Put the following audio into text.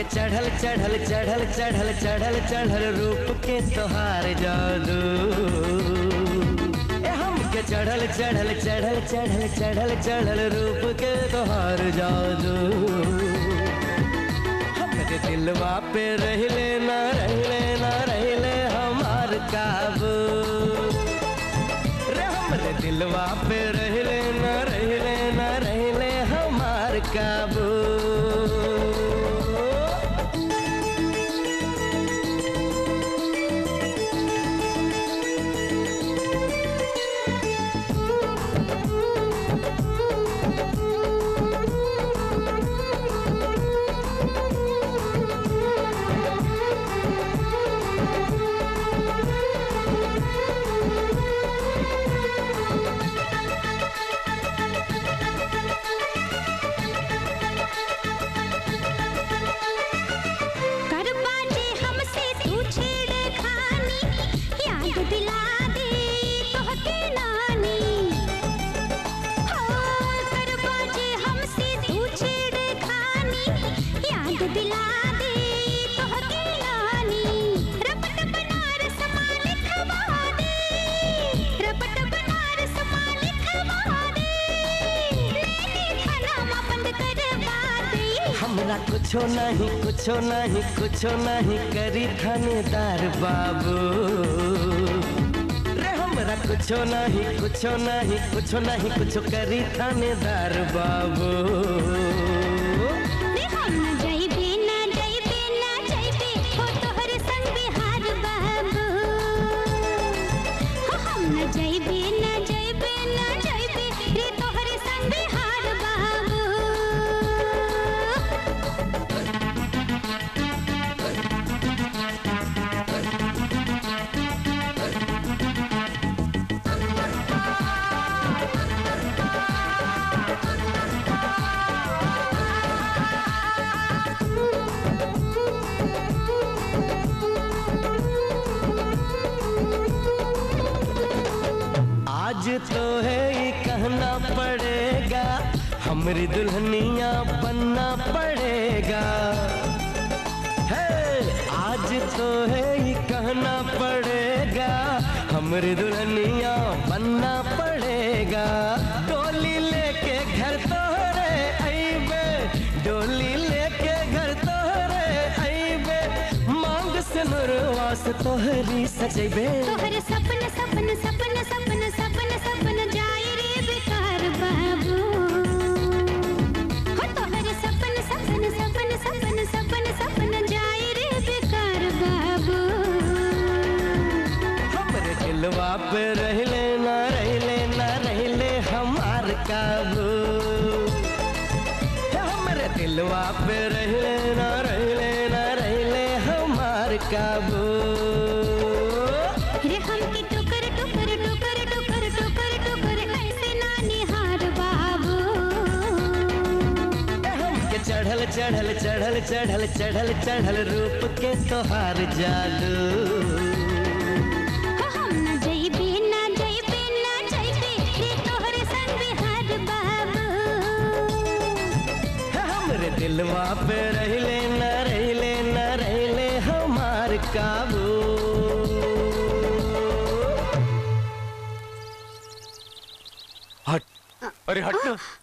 के चढ़ल चढ़ल चढ़ल चढ़ल चढ़ल चढ़ल रूप के तोहार जादू, हमके चढ़ल चढ़ल चढ़ल चढ़ल चढ़ल चढ़ल रूप के तोहार जादू। हमरे दिलवा पे रहले ना रहले ना रहले हमार काबू रे, हमरे दिलवा पे रहले ना रहले ना रहले हमार काबू। हमरा कुछो नहीं कुछो नहीं कुछो नहीं करी थानेदार बाबू रे, हमरा कुछो नहीं कुछो नहीं कुछो नहीं कुछो करी थानेदार बाबू। हम न जाइबे ना जाइबे ना जाइबे हो तोहरे संग बिहार बाबू, हम न जाइबे ना जाइबे ना जाइबे रे तोहरे संग बिहार बाबू। आज तो है ये कहना पड़ेगा हमारी दुल्हनिया बनना पड़ेगा, है आज तो है ये कहना पड़ेगा हमारी दुल्हनिया बनना पड़ेगा। डोली लेके घर तोहरे आइबे, डोली लेके घर तोहरे आइबे, मांग से नरवास तोहरी सजेबे। तोहरे सपन सपन सपन सपन सपन सपन जाए रे बेकार बाबू, हो तोहरे सपन सपन सपन सपन सपन सपन जाए रे बेकार बाबू। हमरे दिलवा पे रहले ना रहले ना रहले हमार काबू, हमरे दिलवा पे रहले ना रहले ना रहले हमार काबू। रे हमके टुकर टुकर टुकर टुकर टुकर टुकर ऐसे ना निहार बाबू, हमके चढ़ल चढ़ल चढ़ल चढ़ल चढ़ल चढ़ल रूप के तोहार जादू। हम न जाइबे ना जाइबे ना जाइबे रे तोहरे संग बिहार बाबू, हमरे दिलवा पे रहले ना रहले ना रहले हमार काबू। हट, अरे हट ना।